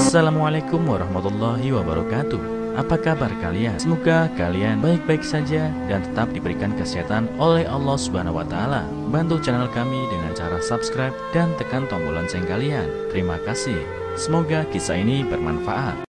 Assalamualaikum warahmatullahi wabarakatuh. Apa kabar kalian? Semoga kalian baik-baik saja dan tetap diberikan kesehatan oleh Allah Subhanahu wa Ta'ala. Bantu channel kami dengan cara subscribe dan tekan tombol lonceng kalian. Terima kasih. Semoga kisah ini bermanfaat.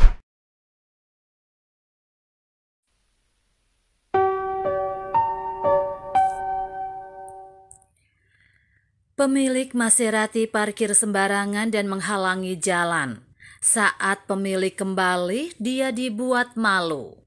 Pemilik Maserati parkir sembarangan dan menghalangi jalan. Saat pemilik kembali, dia dibuat malu.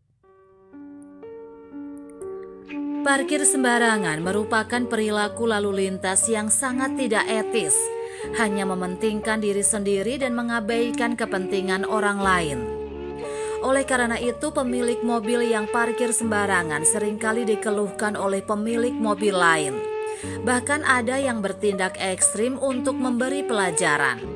Parkir sembarangan merupakan perilaku lalu lintas yang sangat tidak etis, hanya mementingkan diri sendiri dan mengabaikan kepentingan orang lain. Oleh karena itu, pemilik mobil yang parkir sembarangan seringkali dikeluhkan oleh pemilik mobil lain. Bahkan ada yang bertindak ekstrim untuk memberi pelajaran.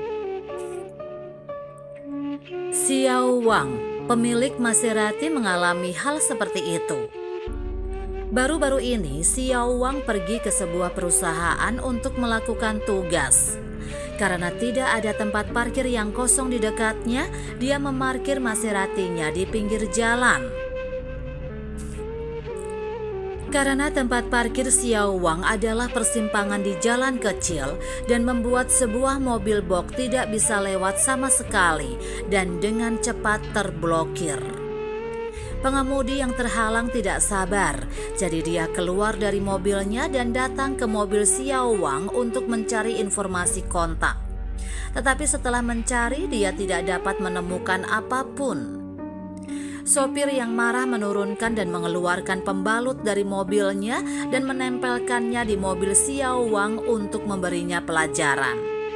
Xiao Wang, pemilik Maserati, mengalami hal seperti itu. Baru-baru ini, Xiao Wang pergi ke sebuah perusahaan untuk melakukan tugas. Karena tidak ada tempat parkir yang kosong di dekatnya, dia memarkir Maseratinya di pinggir jalan. Karena tempat parkir Xiao Wang adalah persimpangan di jalan kecil dan membuat sebuah mobil box tidak bisa lewat sama sekali dan dengan cepat terblokir. Pengemudi yang terhalang tidak sabar, jadi dia keluar dari mobilnya dan datang ke mobil Xiao Wang untuk mencari informasi kontak. Tetapi setelah mencari, dia tidak dapat menemukan apapun. Sopir yang marah menurunkan dan mengeluarkan pembalut dari mobilnya dan menempelkannya di mobil Xiao Wang untuk memberinya pelajaran.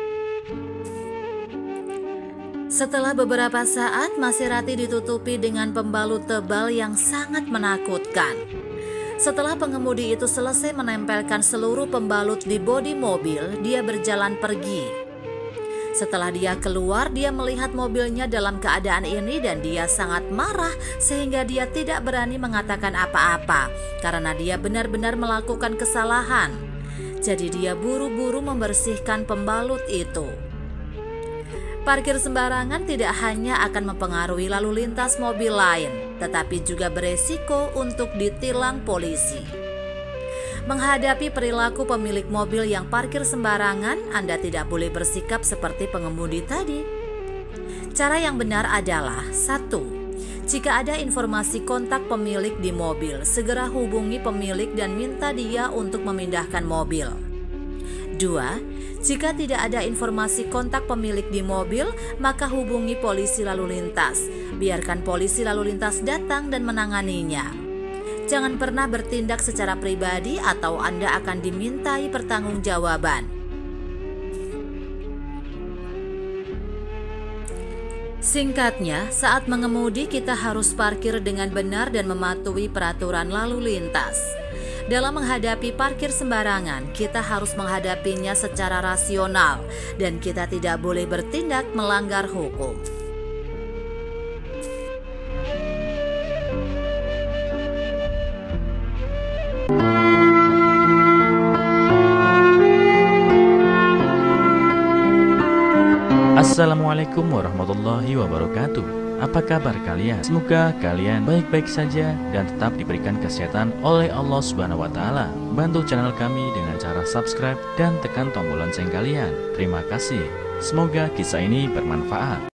Setelah beberapa saat, Maserati ditutupi dengan pembalut tebal yang sangat menakutkan. Setelah pengemudi itu selesai menempelkan seluruh pembalut di bodi mobil, dia berjalan pergi. Setelah dia keluar, dia melihat mobilnya dalam keadaan ini dan dia sangat marah sehingga dia tidak berani mengatakan apa-apa karena dia benar-benar melakukan kesalahan. Jadi dia buru-buru membersihkan pembalut itu. Parkir sembarangan tidak hanya akan mempengaruhi lalu lintas mobil lain, tetapi juga beresiko untuk ditilang polisi. Menghadapi perilaku pemilik mobil yang parkir sembarangan, Anda tidak boleh bersikap seperti pengemudi tadi. Cara yang benar adalah: 1. Jika ada informasi kontak pemilik di mobil, segera hubungi pemilik dan minta dia untuk memindahkan mobil. 2. Jika tidak ada informasi kontak pemilik di mobil, maka hubungi polisi lalu lintas. Biarkan polisi lalu lintas datang dan menanganinya. Jangan pernah bertindak secara pribadi atau Anda akan dimintai pertanggungjawaban. Singkatnya, saat mengemudi kita harus parkir dengan benar dan mematuhi peraturan lalu lintas. Dalam menghadapi parkir sembarangan, kita harus menghadapinya secara rasional dan kita tidak boleh bertindak melanggar hukum. Assalamualaikum warahmatullahi wabarakatuh. Apa kabar kalian? Semoga kalian baik-baik saja dan tetap diberikan kesehatan oleh Allah Subhanahu wa Ta'ala. Bantu channel kami dengan cara subscribe dan tekan tombol lonceng kalian. Terima kasih. Semoga kisah ini bermanfaat.